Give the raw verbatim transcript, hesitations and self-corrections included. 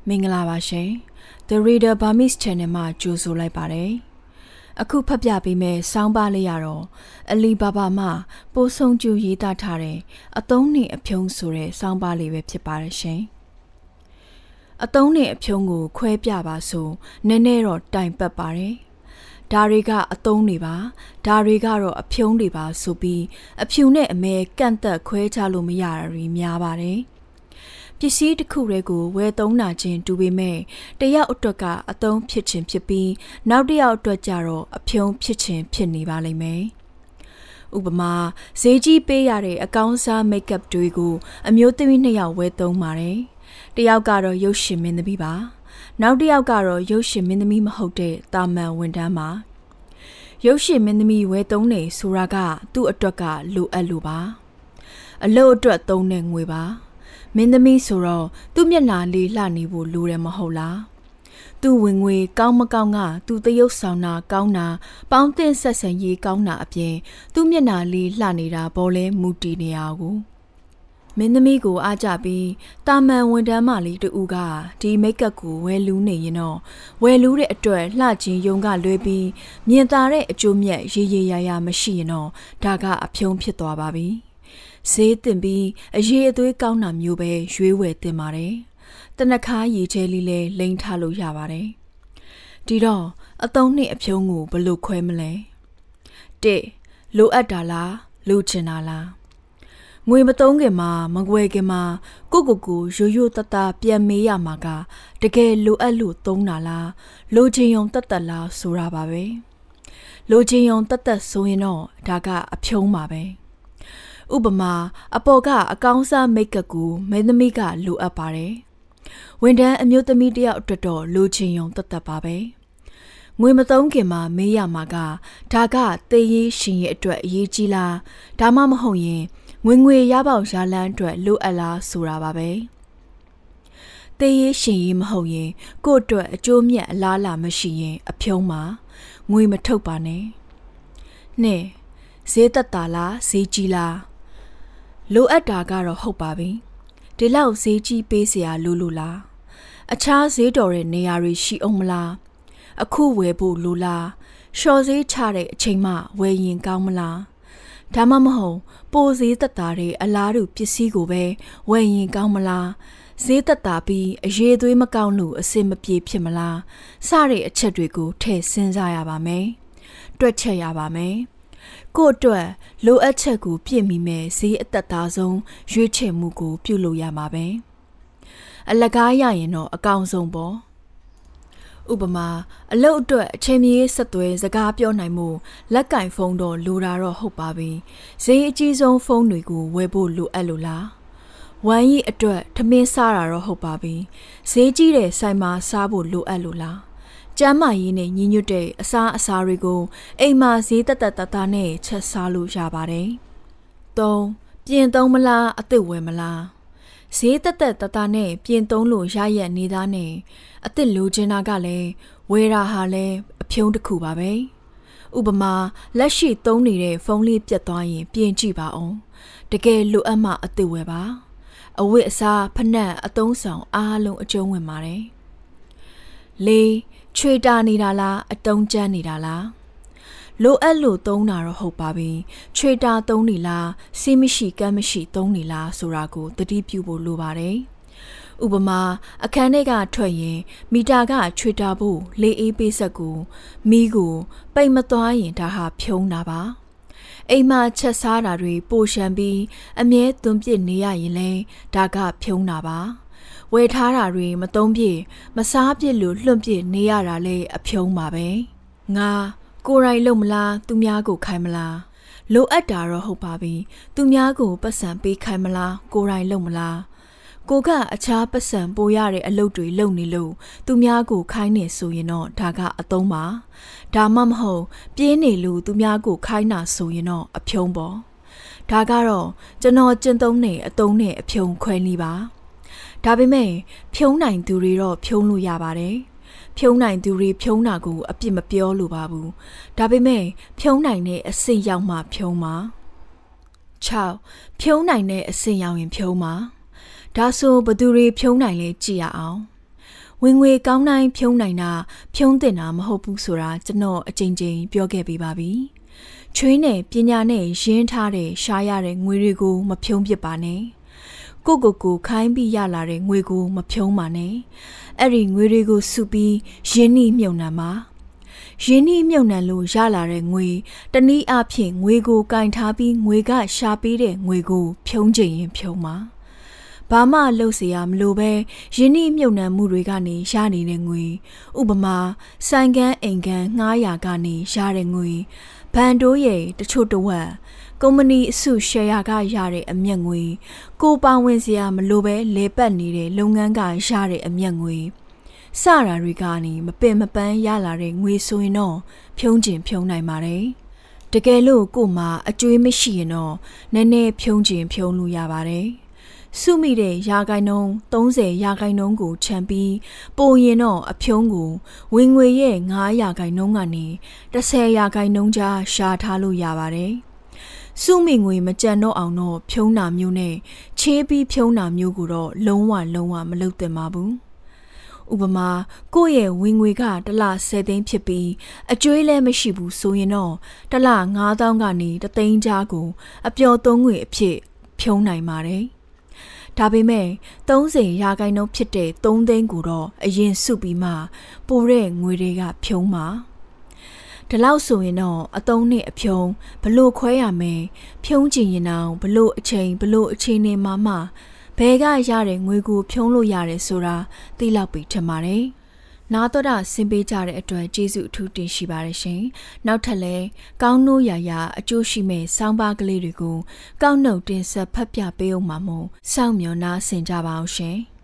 မင်္ဂလာပါရှင် The Reader Burmese Channel မှာကြိုဆိုလိုက်ပါတယ်အခုဖတ်ပြပေးမယ့်ဆောင်းပါးလေးရတော့အလီဘာဘာမှပိုးဆုံးကျူရေးသားထားတဲ့အသုံးနှင့်အဖြုံးဆိုတဲ့ဆောင်းပါးလေးပဲဖြစ်ပါတယ်ရှင်အသုံးနှင့်အဖြုံးကိုခွဲပြပါဆိုနည်းနည်းတော့တိုင်ပတ်ပါတယ်ဒါတွေကအသုံးတွေပါဒါတွေကတော့အဖြုံးတွေပါဆိုပြီးအဖြူနဲ့အမဲကန့်သက်ခွဲခြားလို့မရတာတွေများပါတယ်ပစ္စည်းတစ်ခုတွေကိုဝယ်သုံးတာချင်းတူပေမဲ့တယောက်အတွက်ကအသုံးဖြစ်ခြင်းဖြစ်ပြီးနောက်တစ်ယောက်အတွက်ကျတော့အဖြုံးဖြစ်ခြင်းဖြစ်နေပါလိမ့်မယ်ဥပမာဈေးကြီးပေးရတဲ့အကောင်းစားမိတ်ကပ်တွေကိုအမျိုးသမီးနှစ်ယောက်ဝယ်သုံးပါတယ်တယောက်ကတော့ရုပ်ရှင်မင်းသမီးပါနောက်တစ်ယောက်ကတော့ရုပ်ရှင်မင်းသမီးမဟုတ်တဲ့တာမန်ဝန်ထမ်းပါရုပ်ရှင်မင်းသမီးဝယ်သုံးနေဆိုတာကသူ့အတွက်ကလိုအပ်လို့ပါအလို့အတွက်သုံးတဲ့ငွေပါမင်းသမီးဆိုတော့သူ့မျက်နှာလေးလှနေဖို့လိုတယ်မဟုတ်လားသူ့ဝင်ငွေကောင်းမကောင်းကသူ့တရုပ်ဆောင်တာကောင်းတာပေါင်းတင်ဆက်ဆံရေးကောင်းတာအပြင်သူ့မျက်နှာလေးလှနေတာဘောလဲမူတည်နေရကိုမင်းသမီးကိုအားကြပြီးတာမန်ဝန်ထမ်းမလေးတူကဒီမိတ်ကပ်ကိုဝယ်လူနေရင်တော့ဝယ်လူတဲ့အတွက်လှချင်းယုံကလွဲပြီးမြင်သာတဲ့အကျိုးမြတ်ရေရေရာရာမရှိရင်တော့ဒါကအဖြုံးဖြစ်သွားပါပြီဈေးတင်ပြီးအရေးအသွေးကောင်းတာမျိုးပဲရွေးဝယ်တင်ပါတယ်တနခါရေချဲလေးလဲလိမ့်ထားလို့ရပါတယ်ဒီတော့အသုံးနှင့်အဖြုံးကိုဘယ်လိုခွဲမလဲတစ်လိုအပ်တာလားလိုချင်တာလားငွေမသုံးခင်မှာမကွယ်ခင်မှာကိုကိုကိုရိုးရိုးတတပြန်မေးရမှာကတကယ်လိုအပ်လို့သုံးတာလားလိုချင်ုံတတ်တတ်လားဆိုတာပါပဲလိုချင်ုံတတ်တတ်ဆိုရင်တော့ဒါကအဖြုံးပါပဲဥပမာအပေါ်ကအကောင်းစားမိတ်ကပ်ကိုမင်းသမီးကလိုအပ်ပါတယ်ဝန်ထမ်းအမျိုးသမီးတယောက်အတွက်တော့လိုချင်ုံတတ်တတ်ပါပဲငွေမသုံးခင်မှာမေးရမှာကဒါကသေရေးရှင်ရဲ့အတွက်အရေးကြီးလားဒါမှမဟုတ်ရင်ငွေငွေရပေါက်ရလန်းအတွက်လိုအပ်လားဆိုတာပါပဲသေရေးရှင်ရေးမဟုတ်ရင်ကို့အတွက်အကျိုးမြတ်အလားလာမရှိရင်အဖြုံးမှာငွေမထုတ်ပါနဲ့နှစ်ဈေးသက်တာလားဈေးကြီးလားလိုအပ်တာကတော့ဟုတ်ပါပြီဒီလောက်ဈေးကြီးပေးเสียလိုလို့လားအခြားဈေးတော်တဲ့နေရာတွေရှိအောင်မလားအခုဝယ်ဖို့လိုလားရှော့ဈေးချတဲ့အချိန်မှဝယ်ရင်ကောင်းမလားဒါမှမဟုတ်ပိုဈေးသက်တာတွေအလားတူပစ္စည်းကိုပဲဝယ်ရင်ကောင်းမလားဈေးသက်တာပြီးအရေးသွေးမကောင်းလို့အစင်မပြေဖြစ်မလားစတဲ့အချက်တွေကိုထည့်စဉ်းစားရပါမယ်တွက်ချက်ရပါမယ်ကို့အတွက်လိုအပ်ချက်ကိုပြည့်မီမဲ့ဈေးအသက်သားဆုံးရွေးချယ်မှုကိုပြုလုပ်ရမှာပဲအလကားရရင်တော့အကောင်းဆုံးပေါ့ဥပမာအလုပ်အတွက်အချိန်မီဆက်သွဲစကားပြောနိုင်မှုလက်ကင်ဖုန်းတော့လိုတာတော့ဟုတ်ပါပြီဈေးအကြီးဆုံးဖုန်းတွေကိုဝယ်ဖို့လိုအပ်လို့လားဝမ်းရီအတွက်ထမင်းစားတာတော့ဟုတ်ပါပြီဈေးကြီးတဲ့ဆိုင်မှာစားဖို့လိုအပ်လို့လားကျမ်းမာရေးနဲ့ညီညွတ်တဲ့အစားအစာတွေကိုအိမ်မှာဈေးတက်တက်တသားနဲ့ချက်စားလို့ရပါတယ်သုံးပြင်သုံးမလားအသစ်ဝယ်မလားဈေးတက်တက်တသားနဲ့ပြင်သုံးလို့ရရက်နေသားနဲ့အသစ်လိုချင်တာကလည်းဝယ်တာဟာလည်းအဖြုံးတစ်ခုပါပဲဥပမာလက်ရှိသုံးနေတဲ့ဖုန်းလေးပြတ်သွားရင်ပြင်ကြည့်ပါအောင်တကယ်လိုအပ်မှအသစ်ဝယ်ပါအဝတ်အစားဖနက်အသုံးဆောင်အားလုံးအကျုံးဝင်ပါတယ်လေးချွေတာနေတာလားအတုံးကျန်းနေတာလားလိုအပ်လို့သုံးတာတော့ဟုတ်ပါပြီချွေတာသုံးနေလားစီးမရှိကမ်းမရှိသုံးနေလားဆိုတာကိုသတိပြုဖို့လိုပါတယ်ဥပမာအခန်းထဲကထွက်ရင်မီတာကချွေတာဖို့လေအေးပေးဆက်ကိုမီးကိုပိတ်မသွားရင်ဒါဟာဖြုံးတာပါအိမ်မှာချက်စားတာတွေပိုရှံပြီးအမြဲသွန်းပစ်နေရရင်လဲဒါကဖြုံးတာပါဝယ်ထားတာတွေမသုံးပြည့်မစားပြည့်လို့လွှင့်ပြည့်နေရတာလဲအဖြုံးပါပဲငါကိုယ်တိုင်လုံမလားသူများကိုခိုင်းမလားလိုအပ်တာတော့ဟုတ်ပါပြီသူများကိုပတ်စံပေးခိုင်းမလားကိုယ်တိုင်လုံမလားကိုကအခြားပတ်စံပိုရတဲ့အလုပ်တွေလုပ်နေလို့သူများကိုခိုင်းနေဆိုရင်တော့ဒါကအသုံးပါဒါမှမဟုတ်ပြင်းနေလို့သူများကိုခိုင်းတာဆိုရင်တော့အဖြုံးပေါ့ဒါကတော့ကျွန်တော်ကျင့်သုံးနေအသုံးနဲ့အဖြုံးခွဲနည်းပါဒါပေမဲ့ဖြုံးနိုင်သူတွေတော့ဖြုံးလို့ရပါတယ်ဖြုံးနိုင်သူတွေဖြုံးတာကိုအပြစ်မပြောလို့ပါဘူးဒါပေမဲ့ဖြုံးနိုင်တဲ့အဆင့်ရောက်မှဖြုံးပါ၆ဖြုံးနိုင်တဲ့အဆင့်ရောက်ရင်ဖြုံးပါဒါဆိုဘသူတွေဖြုံးနိုင်လဲကြည့်ရအောင်ဝင်ငွေကောင်းတိုင်းဖြုံးနိုင်တာဖြုံးတင်တာမဟုတ်ဘူးဆိုတာကျွန်တော်အကြိမ်ကြိမ်ပြောခဲ့ပြီးပါပြီချွေးနဲ့ပညာနဲ့ရင်းထားတဲ့ရှားရတဲ့ငွေတွေကိုမဖြုံးပစ်ပါနဲ့ကိုကိုကိုခိုင်းပြီးရလာတဲ့ငွေကိုမဖြုံးပါနဲ့အဲ့ဒီငွေတွေကိုစုပြီးရင်းနှီးမြုံနှံပါရင်းနှီးမြုံနှံလို့ရလာတဲ့ငွေတနည်းအားဖြင့်ငွေကိုကင်ထားပြီးငွေကရှာပေးတဲ့ငွေကိုဖြုံးချင်ရင်ဖြုံးပါဘာမှလှုပ်เสียမလို့ပဲရင်းနှီးမြုံနှံမှုတွေကနေရနေတဲ့ငွေဥပမာဆိုင်ကန်းအိမ်ကန်းငှားရာကနေရတဲ့ငွေဘန်တိုးရဲ့တချို့တဝက်ကုမ္ပဏီအစုရှယ်ယာကရတဲ့အမျက်ငွေကိုပါဝင်စရာမလိုပဲလဲပတ်နေတဲ့လုပ်ငန်းကရတဲ့အမျက်ငွေစတာတွေကနေမပင်မပန်းရလာတဲ့ငွေဆိုရင်တော့ဖြုံးကျင်ဖြုံးနိုင်ပါတယ်တကယ်လို့ကို့မှာအကျွေးမရှိရင်တော့နည်းနည်းဖြုံးကျင်ဖြုံးလို့ရပါတယ်စုမိတဲ့ရာခိုင်နှုန်းသုံးဆယ်ရာခိုင်နှုန်းကိုခြံပြီးပိုရင်တော့အဖြုံးကိုဝင်ငွေရဲ့ငါးရာခိုင်နှုန်းကနေတစ်ဆယ်ရာခိုင်နှုန်းကြားရှာထားလို့ရပါတယ်စုမိငွေမကြံတော့အောင်တော့ဖြုံးတာမျိုးနဲ့ချေးပြီးဖြုံးတာမျိုးကိုတော့လုံးဝလုံးဝမလုပ်သင့်ပါဘူးဥပမာကိုယ့်ရဲ့ဝင်ငွေကတစ်လဆယ်သိန်းဖြစ်ပြီးအကျွေးလည်းမရှိဘူးဆိုရင်တော့တစ်လငါးသောင်းကနေတစ်သိန်းကြားကိုအပျော်သုံးငွေအဖြစ်ဖြုံးနိုင်ပါတယ်ဒါပေမဲ့သုံးဆယ်ရာခိုင်နှုန်းဖြစ်တဲ့သုံးသိန်းကိုတော့အရင်စုပြီးမှပိုတဲ့ငွေတွေကဖြုံးပါဒီလောက်ဆိုရင်တော့အသုံးနဲ့အဖြုံးဘလို့ခွဲရမယ်ဖြုံးကျင်ရင်အောင်ဘလို့အချိန်ဘလို့အချိန်နေမှမှဘဲကရတဲ့ငွေကိုဖြုံးလို့ရတယ်ဆိုတာသိလောက်ပြီထင်ပါတယ်နာတော်တာဆင်ပေးကြတဲ့အတွက်ကျေးဇူးအထူးတင်ရှိပါတယ်ရှင်နောက်ထပ်လည်းကောင်းနိုးရာရာအကျိုးရှိမဲ့ဆောင်းပါးကလေးတွေကိုကောက်နှုတ်တင်ဆက်ဖတ်ပြပေးအောင်ပါမို့စောင့်မျှော်နားဆင်ကြပါအောင်ရှင်